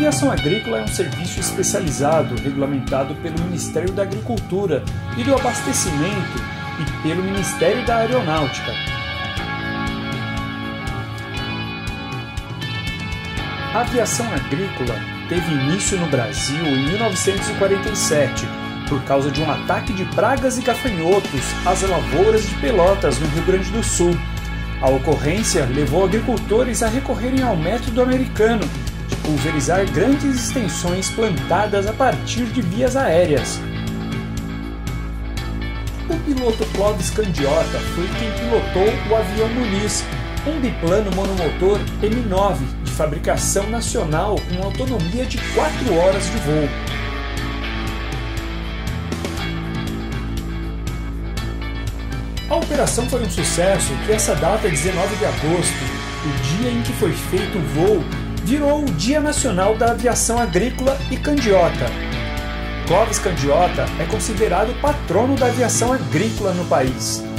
aviação agrícola é um serviço especializado regulamentado pelo Ministério da Agricultura e do Abastecimento e pelo Ministério da Aeronáutica. A aviação agrícola teve início no Brasil em 1947, por causa de um ataque de pragas e gafanhotos às lavouras de Pelotas, no Rio Grande do Sul. A ocorrência levou agricultores a recorrerem ao método americano de pulverizar grandes extensões plantadas a partir de vias aéreas. O piloto Clóvis Candiota foi quem pilotou o avião Muniz, um biplano monomotor M9 de fabricação nacional com autonomia de 4 horas de voo. A operação foi um sucesso que essa data, 19 de agosto, o dia em que foi feito o voo, virou o Dia Nacional da Aviação Agrícola e Candiota. Clóvis Candiota é considerado o patrono da aviação agrícola no país.